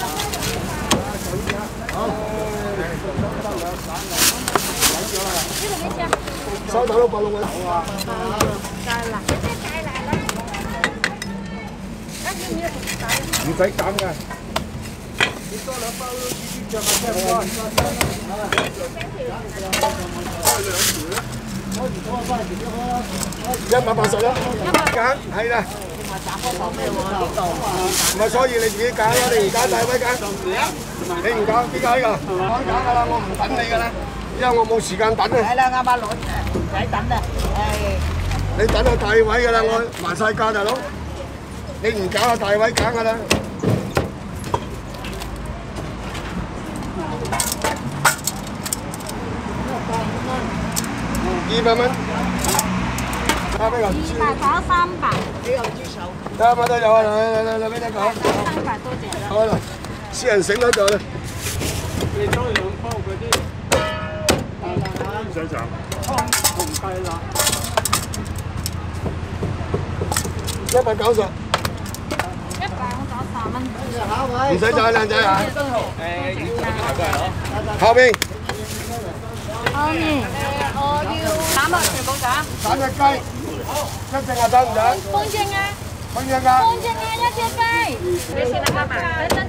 收頭660蚊。唔使減㗎。180啦，揀係啦。唔係，所以你自己揀啦，你唔揀大位揀。你唔揀邊個呢個？我揀㗎啦，我唔等你㗎啦，因為我冇時間等啊。 係啦，啱啱攞唔使等啦， 你等下大位㗎啦，我還晒價大佬。你唔揀下大位揀㗎啦。200蚊，加邊個 200炒300， 你又豬手， 得乜都有啊！嚟俾你講。 300多謝啦。 好啦，私人醒喺度啦。 你中意2包嗰啲， 唔使賺。 紅雞啦。 190。 100我找3蚊。 唔使走，靚仔啊！後邊。 後面我要3蚊全部斬。 斬隻雞，一隻啊斬唔斬？ 風正啊！ 風正㗎。 風正啊！一隻雞。你先啦，媽媽。等等。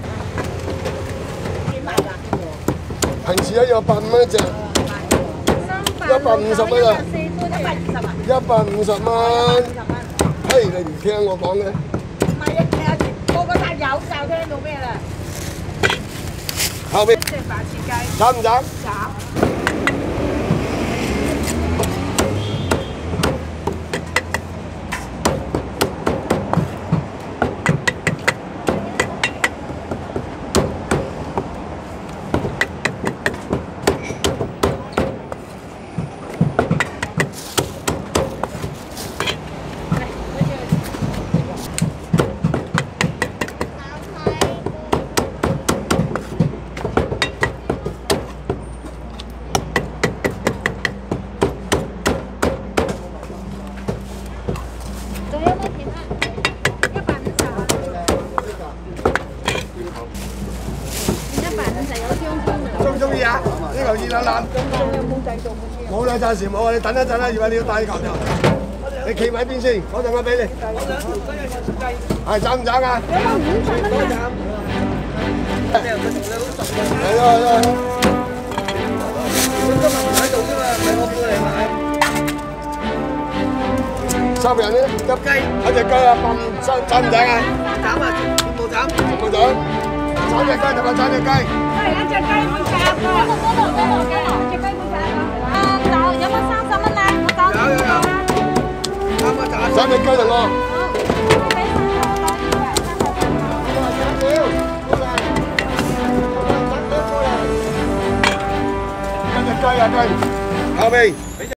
平時一樣150蚊一隻。150蚊啊！150蚊。嘿，你唔聽我講嘅？ 唔係啊，個個搭有就聽到咩啦？ 後邊。 隻白切雞。 斬唔斬？ 斬。 中唔中意啊？呢嚿熱辣辣。冇啦，暫時冇啊！你等一陣啦，如果你要帶球就，你企埋一邊先，嗰陣我俾你。係斬唔斬啊？係咯係咯。今日唔喺度啫嘛，唔係我叫你買。收人咧，執雞，一隻雞啊，斬唔斬啊？ 斬啊！全部斬。 全部斬。斬隻雞同埋斬隻雞。 一隻雞冇斬㗎。一隻雞冇斬㗎。找有冇30蚊啊？我找你啦。 啱啱斬隻雞同我。一隻雞啊雞，後邊。